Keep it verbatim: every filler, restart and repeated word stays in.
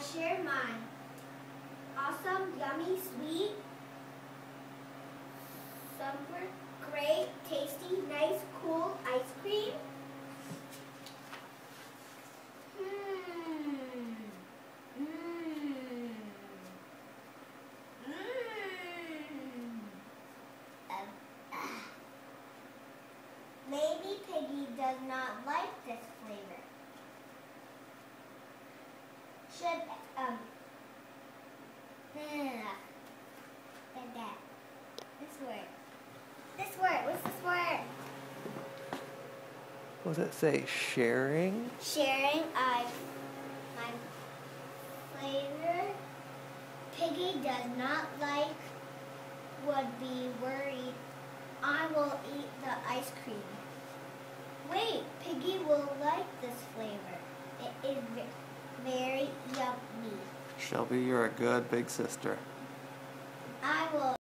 share mine. Awesome, yummy, sweet, super great, tasty, nice, cool ice cream. Mmm. Mmm. Mmm. Um, ah. Maybe Piggy does not like this flavor. Should, um, like that. This word. This word. What's this word? What does it say? Sharing? Sharing. I, my flavor. Piggy does not like, would be worried. I will eat the ice cream. Wait, Piggy will like this flavor. It is very yummy. Shelby, you're a good big sister. I will